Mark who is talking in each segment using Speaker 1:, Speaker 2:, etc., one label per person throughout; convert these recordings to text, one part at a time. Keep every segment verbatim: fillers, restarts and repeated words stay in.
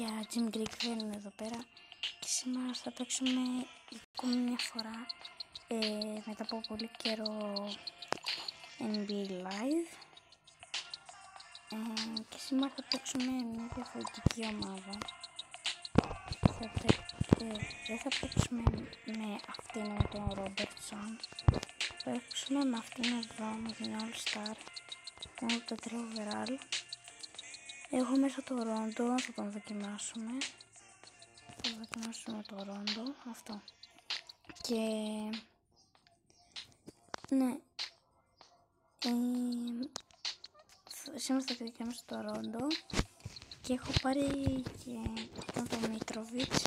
Speaker 1: παιδιά, Jim Greek δεν είναι εδώ πέρα και σήμερα θα παίξουμε ακόμη μια φορά ε, μετά από πολύ καιρό N B A Live ε, και σήμερα θα παίξουμε μια διαφορετική ομάδα. Θα παί, ε, δεν θα παίξουμε με αυτήν με τον Robertson, θα παίξουμε με αυτήν εδώ με την All Star που είναι το τρία overall. Έχω μέσα το Ρόντο, θα τον δοκιμάσουμε. Θα δοκιμάσουμε το Ρόντο, αυτό. Και ναι, ε, σήμερα θα δοκιμάσω το Ρόντο και έχω πάρει και αυτόν τον Μίτροβιτς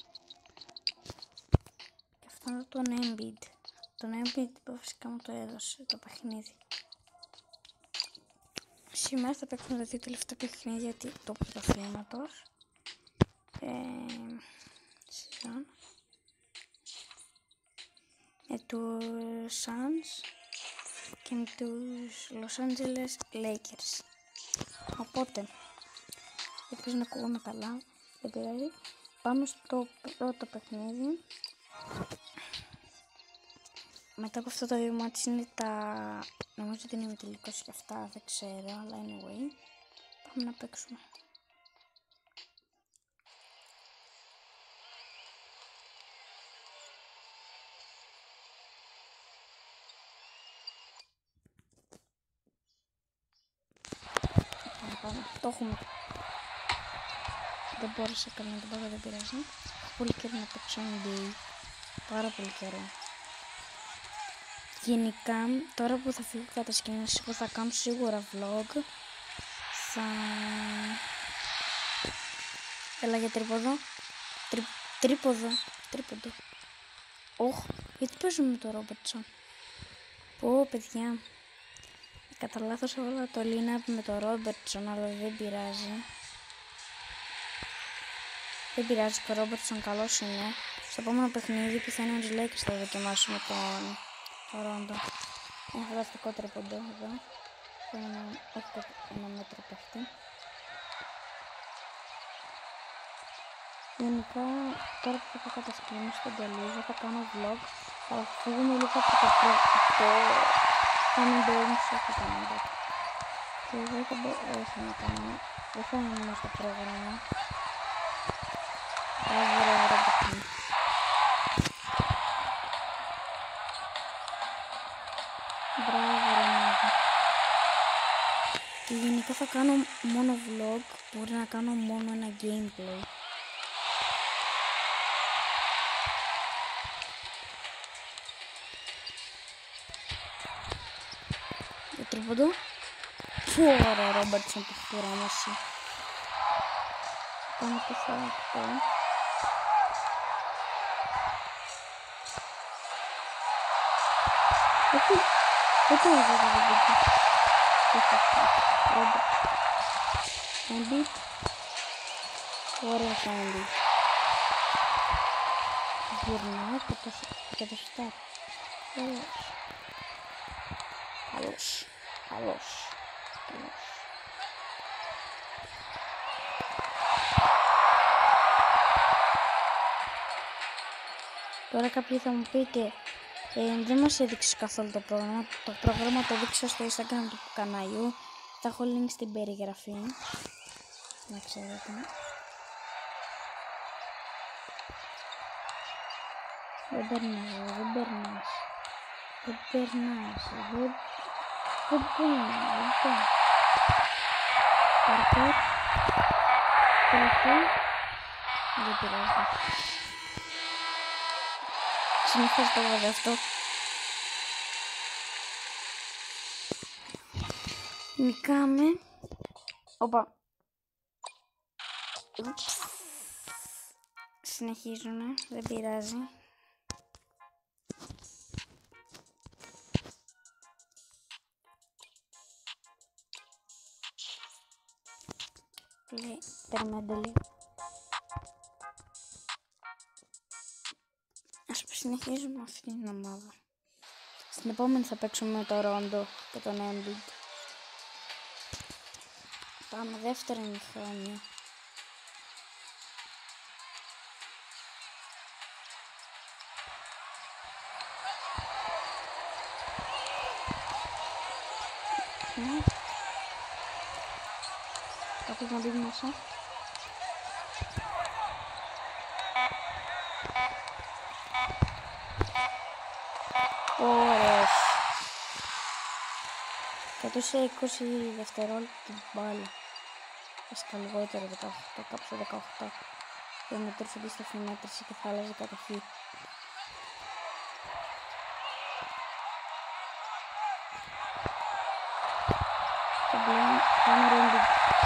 Speaker 1: και αυτόν τον Embiid. Τον Embiid φυσικά μου το έδωσε το παιχνίδι. Σήμερα θα παίξουμε τα δύο τελευταία παιχνίδια του πρωταθλήματος. Ε, με τους Suns και με τους Los Angeles Lakers. Οπότε, ελπίζω να ακούγομαι καλά, δεν πειράζει. Πάμε στο πρώτο παιχνίδι. Μετά από αυτό το δύο μάτς είναι τα... νομίζω ότι είναι ημιτελικός και αυτά, δεν ξέρω, αλλά anyway. Πάμε να παίξουμε. Πάμε, πάμε. Το έχουμε. Δεν μπόρεσα καλά να το πάω, δεν πειράζει. Έχω πολύ καιρό να παίξω N B A. Πάρα πολύ καιρό. Γενικά, τώρα που θα φύγω κατά σκηνές, εγώ θα κάνω σίγουρα vlog. Θα... Έλα για τρίποδο. Τρι... Τρίποδο. Τρίποδο. Όχ, γιατί παίζουμε με το Ρόμπερτσον. Πω, παιδιά. Κατά λάθος έβαλα το line-up με το Ρόμπερτσον, αλλά δεν πειράζει. Δεν πειράζει και ο Ρόμπερτσον καλός είναι. Στο επόμενο παιχνίδι που θα είναι τους Lakers θα δοκιμάσουμε τον... το Ρόντο. Ένα φανταστικό τρίποντο εδώ. Ένα, όχι το ένα μέτρο παίχτη. Γενικά τώρα που θα πάω κατά σκηνή στον Τελίζα θα κάνω vlog. Θα φύγουμε λίγο από το πρώτο. Θα μην μπαίνουμε σε αυτό το νόμπερ. Και δεν θα μπορέσω να κάνω. Δεν θα μείνω στο πρόγραμμα. Μπράβο ρε Ρόμπερτσον. Μπράβο ρε μάγα. Και γενικά θα κάνω μόνο vlog, μπορεί να κάνω μόνο ένα gameplay. Το τρίποντο. Ωραία Ρόμπερτσον που έχει γραμμάσει. Πάμε το αυτό. Όχι. Δεν το είδα το βίντεο. Τι θα αυτό. Embiid. Ωραίος ο Embiid. Γυρνάει και το στάρ. Καλός. Καλός. Καλός. Καλός. Τώρα κάποιοι θα μου πείτε Ε, δεν μας έδειξε καθόλου το πρόγραμμα. Το πρόγραμμα το δείξα στο Instagram του καναλιού. Θα έχω link στην περιγραφή. Να ξέρετε. Δεν περνάς, δεν περνάς. Δεν περνάς, δεν... Δεν περνάς, δεν περνάς. Παρκέρ. Τελευταίο. Δεν πειράζει. Συνήθως το βάζω αυτό. Νικάμε. Οπα. Συνεχίζουνε. Δεν πειράζει. Λέει, περιμένετε λίγο. Ας συνεχίζουμε αυτή την ομάδα. Στην επόμενη θα παίξουμε με το Ρόντο και τον Embiid. Πάμε δεύτερη μηχρόνια. ναι. Κάποιος να μπει μέσα. Ωραίος. Κρατούσε είκοσι δευτερόλεπτα την μπάλα. Βασικά λιγότερο, δεκαοκτώ, κάπου στο δεκαοκτώ. Δεν μετρούσε αντίστοιχη μέτρηση και θα άλλαζε κατοχή. Και πλέον πάμε ρόμπι.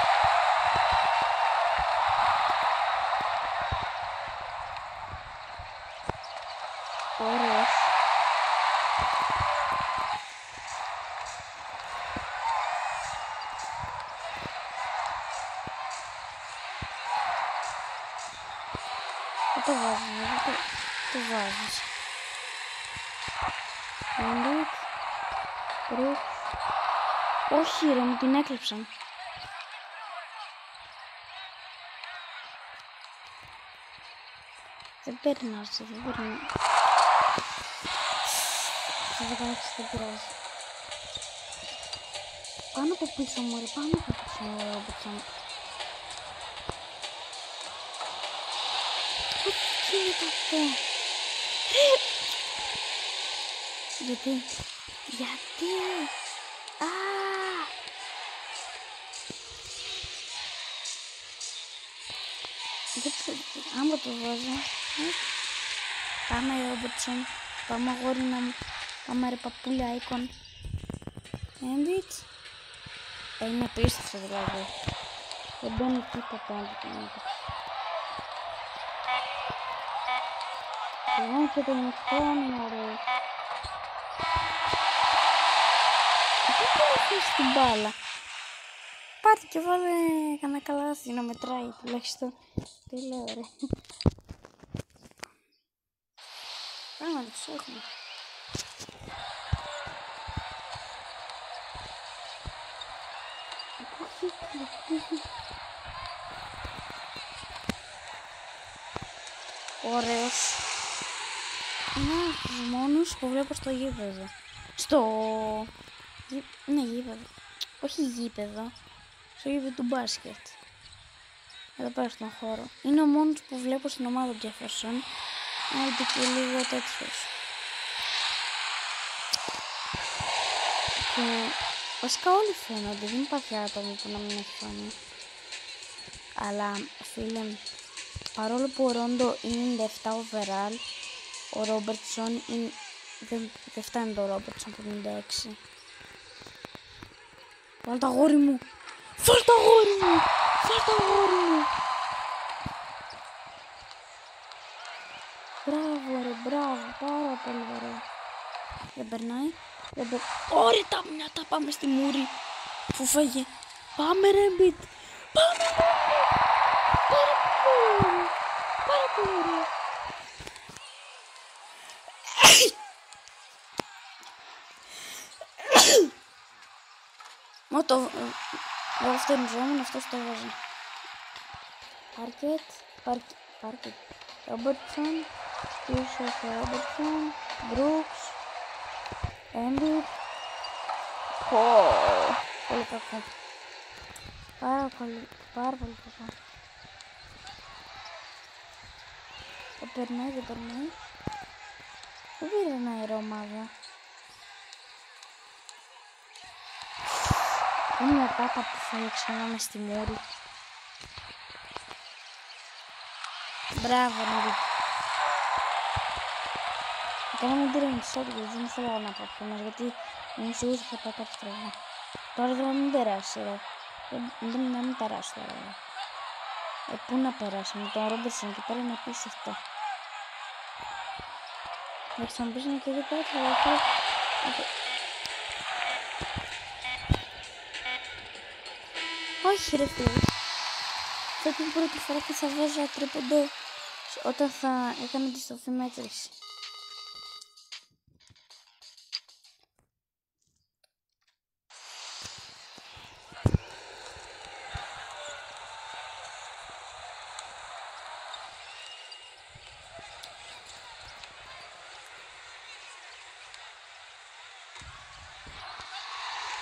Speaker 1: Ωραίος. Δεν το βάζεις, δεν το, το βάζεις. Έντικ. Ρουκ. Όχι ρε, μου την έκλεψαν. Δεν περνάς, δεν περνάς. Σε δεκαέξι δεν πειράζει. Πάνω από πίσω μου ρε, πάνω από πίσω μου ρε, πίσω μου. Τι γίνεται αυτό. Ρε. Γιατί, γιατί. Α. Άμα το βάζω. Πάμε Ρόμπερτσον. Πάμε αγόρινα μου. Πάμε ρε παππούλια Άικον. Έντιτς. Ε, είναι απίστευτο δηλαδή. Δεν μπαίνει τίποτα άλλο. Λοιπόν και το ημιχρόνιο ρε. Τι θα αφήσει την μπάλα. Πάτε και βάλε κανένα καλάθι να μετράει τουλάχιστον. Τι λέω ρε. Πράγματι τους έχουμε. Ωραίος. Είναι από τους μόνους που βλέπω στο γήπεδο. Στο... Ναι, γήπεδο. Όχι γήπεδο. Στο γήπεδο του μπάσκετ. Εδώ πέρα στον χώρο. Είναι ο μόνος που βλέπω στην ομάδα Jefferson. Άντε και λίγο τέτοιος. Και βασικά όλοι φαίνονται. Δεν υπάρχει άτομο που να μην έχει φανεί. Αλλά φίλε, παρόλο που ο Ρόντο είναι ενενήντα επτά overall, ο Ρόμπερτσον είναι... δεν, δεν φτάνει το Ρόμπερτσον από ενενήντα έξι. Βάλ' το αγόρι μου! Βάλ' το αγόρι μου! Βάλ' το αγόρι μου! Μπράβο ρε, μπράβο, πάρα πολύ ωραία. Δεν περνάει, δεν περνάει. Ωραία τα μυαλά, πάμε στη μούρη. Που φάγε. Πάμε ρε μπιτ. Πάμε ρε μπιτ. Πάρα πολύ ωραία. Πάρα πολύ ωραία. Μα το δευτεριζόμουν, αυτός το έβαζε. Πάρκετ, πάρκετ, πάρκετ. Ρόμπερτσον, πίσω στο Ρόμπερτσον, Μπρούξ, Έντικ. Πω, πολύ κακό. Πάρα πολύ, πάρα πολύ κακό. Δεν περνάει, δεν περνάει. Δεν περνάει η ομάδα. Είναι μια πάτα που φάει ξανά μες στη μούρη. Μπράβο, Έντικ. Ακόμα μην τρίχνει μισό του, δεν ήθελα να πω αυτός, γιατί είμαι σίγουρος ότι θα πάω κάτι στραβά. Τώρα δεν θα μην περάσει, ρε. Δεν να μην περάσει τώρα, ρε. Ε, πού να περάσει, με τον Ρόμπερτσον και πέρα είναι απίστευτο. Εντάξει, θα μου πεις να και δει κάτι, αλλά αυτό... Όχι ρε φίλε. Θα την πρώτη φορά που θα βάζω τρίποντο όταν θα έκανα τη στροφή μέτρηση.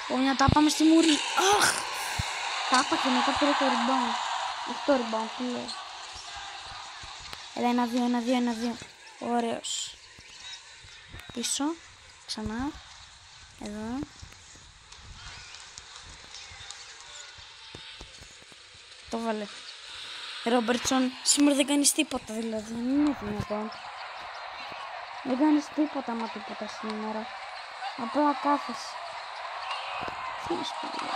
Speaker 1: Όνια, τα πάμε στη μουρή. Αχ! Τα είπα και μετά πήρε το rebound. Όχι το rebound, τι λέω. Έλα, ένα, δύο, ένα, δύο, ένα, δύο. Ωραίος. Πίσω. Ξανά. Εδώ. Το βάλε. Ρόμπερτσον, σήμερα δεν κάνεις τίποτα δηλαδή. Δεν είναι δυνατόν. Δεν κάνεις τίποτα μα τίποτα σήμερα. Απλά κάθεσαι. Τι είναι σπουδαίο.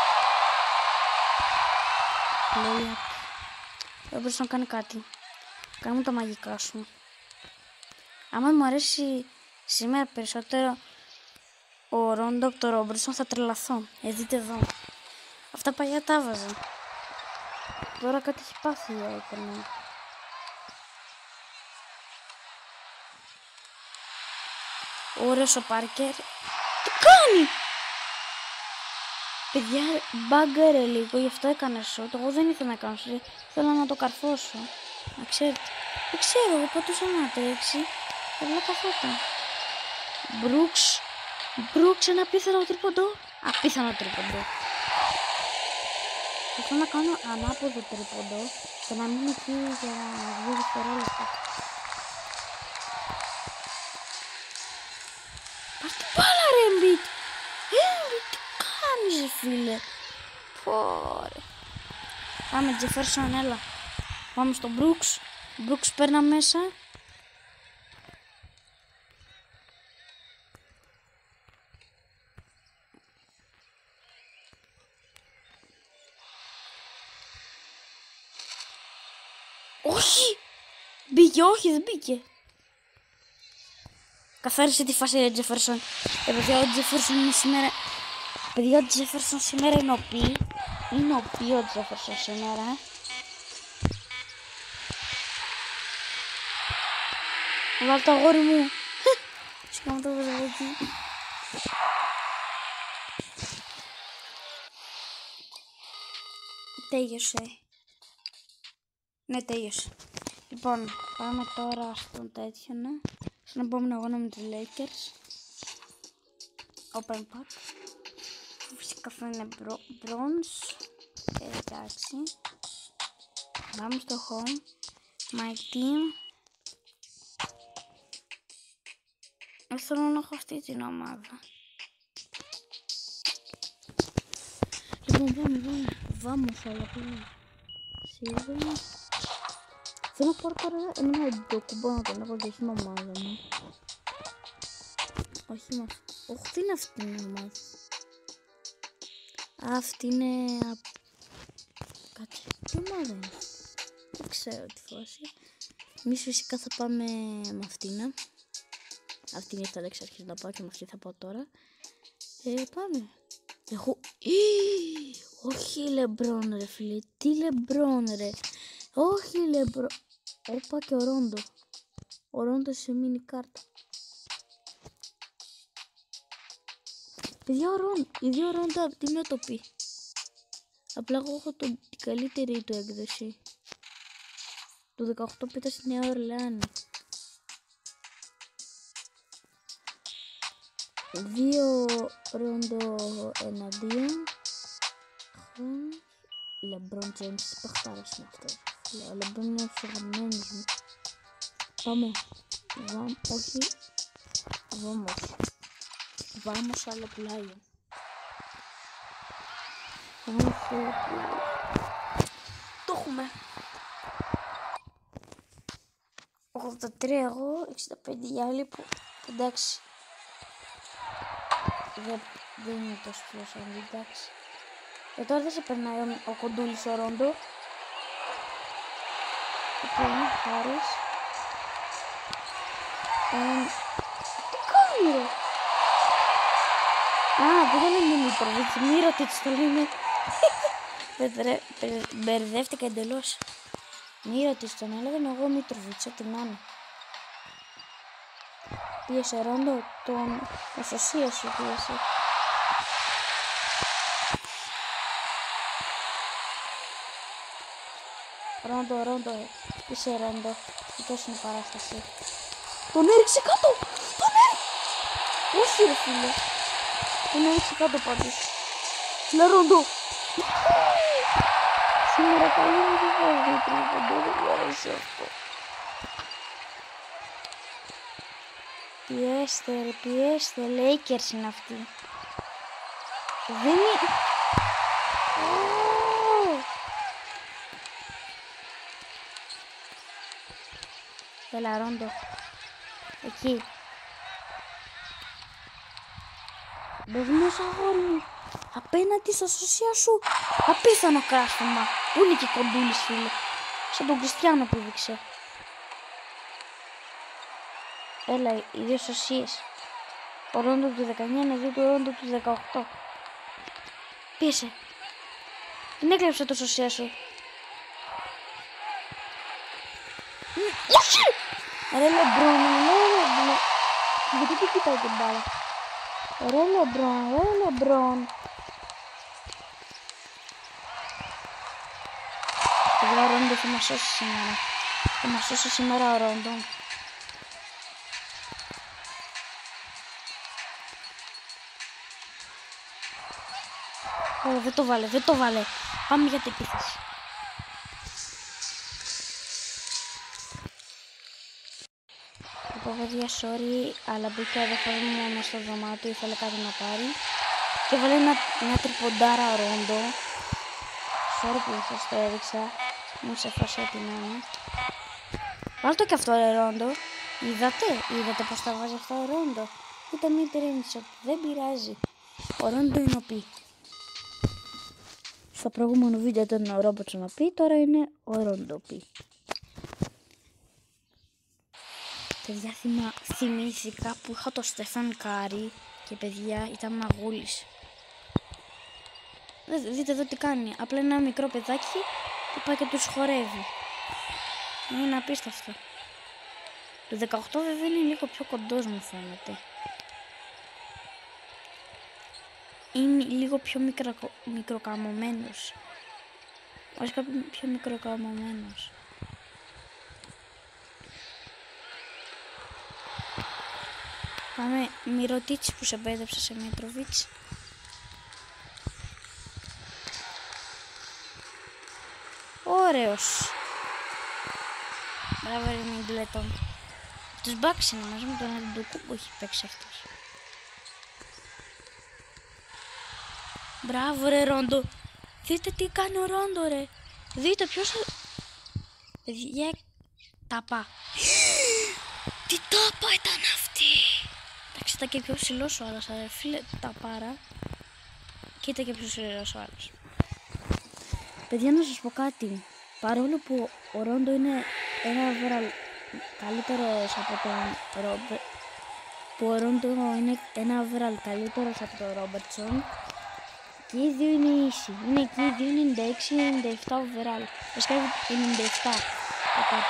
Speaker 1: Λέει. Ρόμπερτσον, κάνει κάτι. Κάνε μου τα μαγικά σου. Άμα μου αρέσει σήμερα περισσότερο ο Ρόντο από το Ρόμπερτσον θα τρελαθώ. Ε, δείτε εδώ. Αυτά παλιά τα έβαζα. Τώρα κάτι έχει πάθει η Άικονεν. Ωραίος ο Πάρκερ. Τι κάνει! Παιδιά, μπάγκαρε λίγο, γι' αυτό έκανα σωτ. Εγώ δεν ήθελα να κάνω σωτ. Θέλω να το καρφώσω. Να ξέρετε. Δεν ξέρω, εγώ πατούσα να τρέξει. Απλά καθόταν. Μπρούξ. Μπρούξ, ένα απίθανο τρίποντο. Απίθανο τρίποντο. Θέλω να κάνω ανάποδο τρίποντο και να μείνει εκεί για δύο δευτερόλεπτα. Πάρ' την μπάλα ρε Embiid. Embiid, τι κάνεις ρε φίλε. Πόρε. Πάμε Jefferson, έλα. Πάμε στο Brooks. Brooks παίρνα μέσα. Όχι! Μπήκε, όχι, δεν μπήκε. Καθάρισε τη φάση για Jefferson. Ε, παιδιά, ο Jefferson είναι σήμερα... Παιδιά, ο Jefferson σήμερα είναι ο πι. Είναι ο πι ο Jefferson σήμερα. Βάλ' το αγόρι μου. Σκάμε το βαζαβάκι. Τέλειωσε. Ναι, τέλειωσε. Λοιπόν, πάμε τώρα στον τέτοιο, ναι. Στον επόμενο αγώνα με τους Lakers. Open pack. Φυσικά θα είναι bronze. Ε, εντάξει. Πάμε στο home. My team. Δεν θέλω να έχω αυτή την ομάδα. Λοιπόν, πάμε, πάμε. Vamos, αλλά πάμε. Σίγουρα. Θέλω να πάρω τώρα ένα εντόκουμπο να τον έχω και στην ομάδα μου. Όχι μας. Όχι, τι είναι αυτή η ομάδα. Αυτή είναι... Κάτσε. Τι ομάδα είναι. Δεν ξέρω τι φάση. Εμείς φυσικά θα πάμε με αυτήν. Αυτή είναι η λέξη αρχίζει να πάω και με αυτή θα πάω τώρα. Ε, πάμε. Έχω... Όχι Λεμπρόν ρε φίλε. Τι Λεμπρόν ρε. Όχι Λεμπρόν. Όπα και ο Ρόντο. Ο Ρόντο σε μίνι κάρτα. Παιδιά ο Ρόντο. Οι δύο Ρόντο αντιμέτωποι. Απλά εγώ έχω το, την καλύτερη του έκδοση. Το δεκαοκτώ πήτα στη Νέα Ορλεάνη. Δύο Ρόντο εναντίον. Λεμπρόν Τζέιμς, παιχτάρας είναι αυτός. Ο Λεμπρόν είναι ο αγαπημένος μου. Πάμε. Βάμ, όχι. Βάμος. Βάμος άλλο πλάγιο. Βάμος άλλο πλάγιο. Το έχουμε. ογδόντα τρία εγώ, εξήντα πέντε οι άλλοι που εντάξει. Δεν, δεν είναι τόσο φιλός, εντάξει. Και τώρα δεν σε περνάει ο, ο κοντούλης ο Ρόντο. Λοιπόν, χάρης. Ε, τι κάνει ρε. Α, δεν είναι Μήτροβιτς, Μύρωτιτς το λένε. Μπερδεύτηκα εντελώς. Μύρωτιτς τον έλεγαν, εγώ Μήτροβιτς, ό,τι να είναι. Πίεσε Ρόντο, τον οσοσία σου πίεσε. Ρόντο, Ρόντο, είσαι Ρόντο. Τόσο είναι παράσταση. Τον έριξε κάτω! Τον έριξε! Όχι ρε φίλε. Τον έριξε κάτω πάντως. Λαρόντο. Σήμερα καλή μου δεν βάζει τρίποντο, δεν μου αρέσει αυτό. Πιέστε ρε, πιέστε, Lakers είναι αυτοί. Δεν είναι... Έλα Ρόντο. Εκεί. Μπες αγόρι μου. Απέναντι στα σωσία σου. Απίθανο κράσφωμα. Πού είναι και κοντούλης φίλε. Σαν τον Κριστιάνο που δείξε. Έλα, οι δύο σωσίες. Ο Ρόντο του δεκαεννιά είναι δύο του Ρόντο του δεκαοκτώ. Πίεσε. Την έκλεψε το σωσία σου. Όχι! Ρε Λεμπρόν, ρε Λεμπρόν. Γιατί τι κοιτάει την μπάλα. Ρε Λεμπρόν, ρε Λεμπρόν. Ο Ρόντο θα μας σώσει σήμερα. Θα μας σώσει σήμερα ο Ρόντο. Ω, δεν το βάλε, δεν το βάλε. Πάμε για την επίθεση. Λοιπόν, παιδιά, sorry, αλλά μπήκε ο αδερφός μου μέσα στο δωμάτιο, ήθελε κάτι να πάρει. Και βάλε ένα, μια τριποντάρα Ρόντο. Sorry που σας το έδειξα. Μου σε φάση ό,τι να είναι. Βάλ' το και αυτό ρε Ρόντο. Είδατε, είδατε πως τα βάζει αυτό ο Ρόντο. Ήταν μια τρένισο, δεν πειράζει. Ο Ρόντο είναι ο πι. Στο προηγούμενο βίντεο ήταν ο Ρόμπερτσον ο πι, τώρα είναι ο Ρόντο πι. Παιδιά, θυμα... θυμήθηκα που είχα το Στεφάν Κάρι και παιδιά ήταν μαγούλης. Δείτε εδώ τι κάνει. Απλά ένα μικρό παιδάκι που πάει και τους χορεύει. Είναι απίστευτο. Το δεκαοκτώ βέβαια είναι λίγο πιο κοντός μου φαίνεται. Είναι λίγο πιο μικρο... μικροκαμωμένος. Όχι κάποιο πιο μικροκαμωμένος. Πάμε Μυρωτίτς που σε μπέδεψε σε Μητροβίτς. Ωραίος. Μπράβο ρε Μιγκλέτον. Τους Bucks είναι μαζί με τον Αντιτοκούμπο έχει παίξει αυτός. Μπράβο ρε Ρόντο. Δείτε τι κάνει ο Ρόντο ρε. Δείτε ποιος... Παιδιά, τάπα. Τι τάπα ήταν αυτή. Εντάξει, ήταν και πιο ψηλός ο άλλος, αδερ φίλε, τα πάρα. Και ήταν και πιο ψηλός ο άλλος. Παιδιά, να σας πω κάτι. Παρόλο που ο Ρόντο είναι ένα overall καλύτερος από τον Ρόμπερ, που ο Ρόντο είναι ένα overall καλύτερος από τον Ρόμπερτσον, και οι δύο είναι ίσοι. Είναι εκεί οι δύο ενενήντα έξι ενενήντα επτά overall. Βασικά ενενήντα επτά. Okay.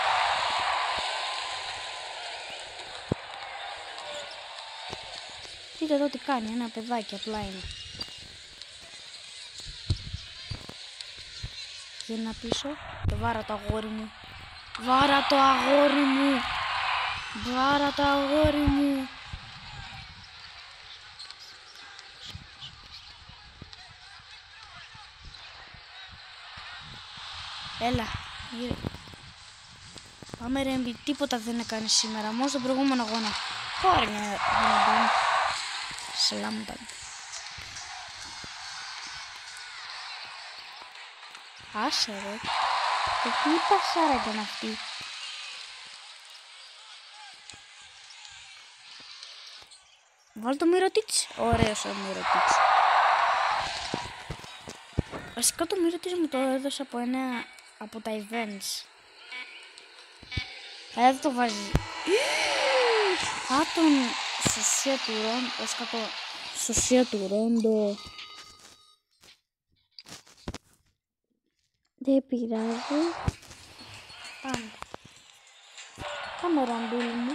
Speaker 1: Δείτε εδώ τι κάνει, ένα παιδάκι απλά είναι. Γύρνα πίσω και βάρα το αγόρι μου. Βάρα το αγόρι μου. Βάρα το αγόρι μου. Έλα, γύρε. Πάμε ρε Εμπι, τίποτα δεν έκανε σήμερα, μόνο στον προηγούμενο αγώνα. Πάρε μια γοναμπάν. Σλάμπαν. Άσε ρε. Και τι πασάρα ήταν αυτή. Βάλ' το Μυρωτίτς. Ωραίος ο Μυρωτίτς. Βασικά το Μυρωτίτς μου το έδωσε από ένα από τα events. Αλλά δεν το βάζει. Α, τον σωσία του Ρόντο. Βασικά το σωσία του Ρόντο. Δεν πειράζει. Πάμε. Πάμε Ροντούλη μου.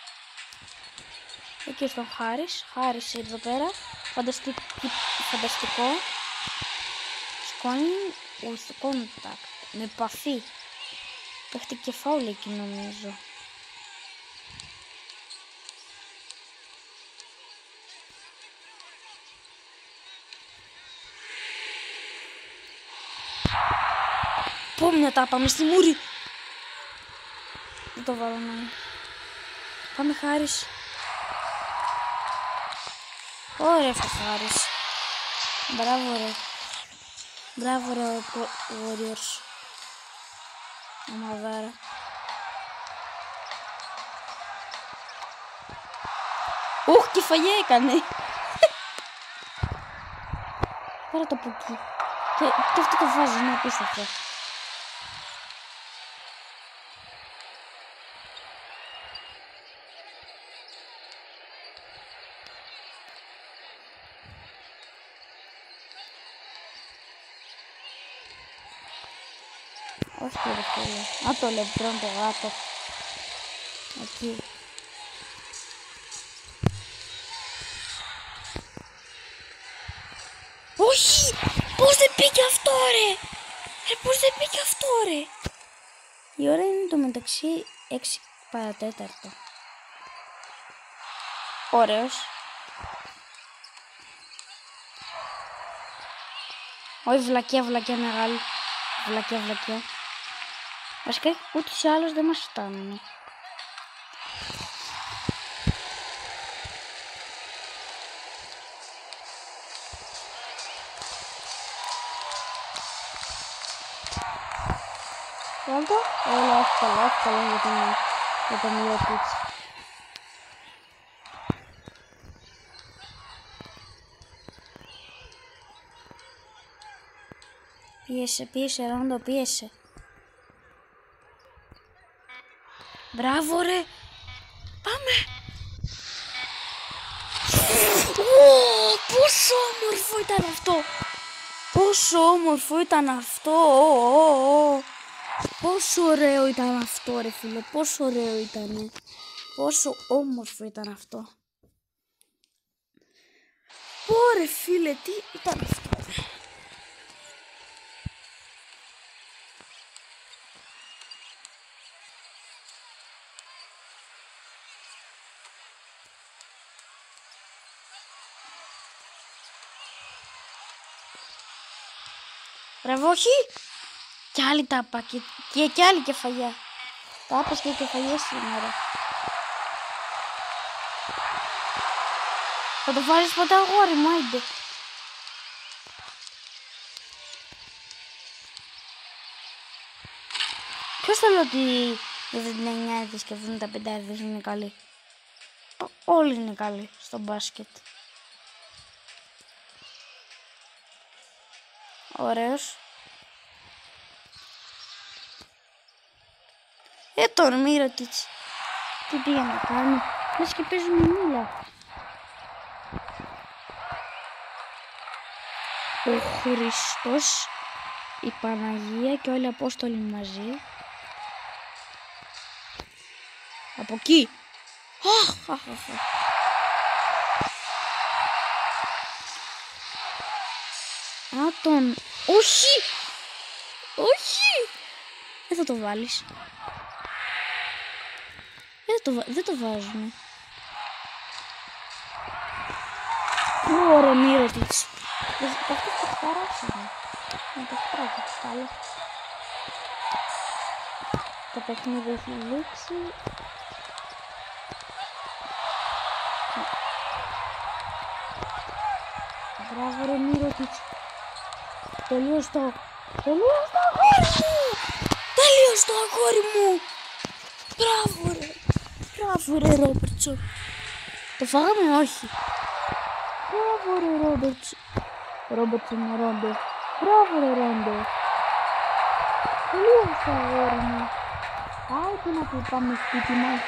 Speaker 1: Εκεί στον Χάρις. Χάρις εδώ πέρα. Φανταστικό. Φανταστικό. Σκόνη with contact. Με επαφή. Πέφτει κεφάλι εκεί νομίζω. Πω μια τάπα μες στη μούρη. Δεν το βάλω να. Πάμε Χάρης. Ωραία αυτό Χάρης. Μπράβο ρε. Μπράβο ρε Warriors. Ομαδάρα. Ουχ, κεφαλιά έκανε. Πάρε το από εκεί. Και, και αυτό το βάζει, είναι απίστευτο. Όχι ρε φίλε. Α, το λεπτρόν το γάτο. Εκεί. Όχι! Πώς δεν πήγε αυτό ρε! Ρε πώς δεν πήγε αυτό ρε! Η ώρα είναι το μεταξύ έξι παρατέταρτο. Ωραίος. Όχι βλακιά βλακιά μεγάλη. Βλακιά βλακιά. Βασικά ούτως ή άλλως δεν μας φτάνουν. Βάλτο, όλα εύκολα, εύκολα για τον, για τον Μιώτιτς. Πίεσε, πίεσε, Ρόντο, πίεσε. Μπράβο ρε. Πάμε. Ω, πόσο όμορφο ήταν αυτό. Πόσο όμορφο ήταν αυτό. Πόσο ωραίο ήταν αυτό ρε φίλε. Πόσο ωραίο ήταν. Πόσο όμορφο ήταν αυτό. Ωρε φίλε, τι ήταν αυτό. Μπράβο, όχι. Κι άλλη τάπα και, και, και άλλη κεφαλιά. Τάπες και κεφαλιές σήμερα. Θα το βάλεις ποτέ αγόρι μου, άιντε. Ποιος θα λέει ότι οι εβδομήντα εννιά και εβδομήντα πέντε είναι καλοί. Όλοι είναι καλοί στο μπάσκετ. Ωραίος. Ε, τον Μιώτιτς. Τι πήγε να κάνει. Λες και παίζουμε μίλα. Ο Χριστός, η Παναγία και όλοι οι Απόστολοι μαζί. Από εκεί. Αχ, αχ, αχ. Α, τον... Όχι! Όχι! Δεν θα το βάλεις. Δεν το, δεν το βάζουμε. Ωραία, Μιώτιτς. Αυτό το χαράσαμε. Να το φτράκω το στάλω. Το παιχνίδι έχει λήξει. Μπράβο ρε Μιώτιτς. Τελείως το... Τελείως το αγόρι μου! Τελείως το αγόρι μου! Μπράβο ρε! Μπράβο ρε Ρόμπερτσον! Το φάγαμε όχι. Μπράβο ρε Ρόμπερτσον! Ρόμπερτσον Ρόντο. Μπράβο ρε Ρόντο! Τελείως το αγόρι μου! Άιτε να το πάμε σπίτι μας.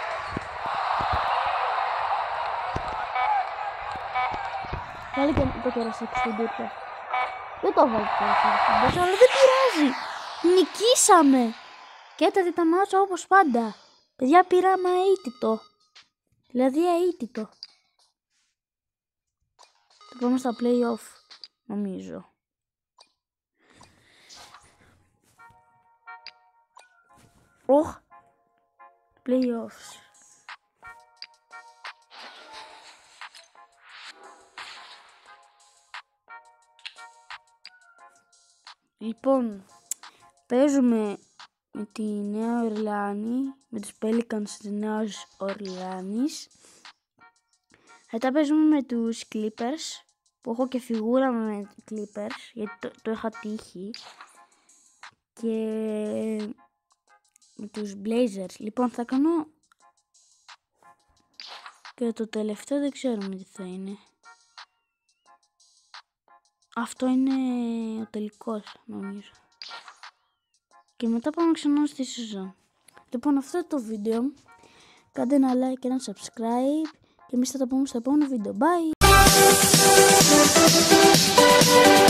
Speaker 1: Βάλει και το κερασάκι στην τούρτα. Δεν το βάλει το κερασάκι στην τούρτα, αλλά δεν πειράζει. Νικήσαμε. Και έτα τα μάτσα όπως πάντα. Παιδιά, πήραμε αίτητο. Δηλαδή αίτητο. Το πάμε στα play-off, νομίζω. Οχ. Play-offs. Λοιπόν, παίζουμε με τη Νέα Ορλεάνη, με τους Pelicans της Νέας Ορλεάνης. Μετά παίζουμε με τους Clippers, που έχω και φιγούρα με τους Clippers, γιατί το, το είχα τύχει. Και με τους Blazers. Λοιπόν, θα κάνω και το τελευταίο, δεν ξέρουμε τι θα είναι. Αυτό είναι ο τελικός, νομίζω. Και μετά πάμε ξανά στη σεζόν. Λοιπόν, αυτό είναι το βίντεο. Κάντε ένα like και ένα subscribe. Και εμείς θα τα πούμε στο επόμενο βίντεο. Bye!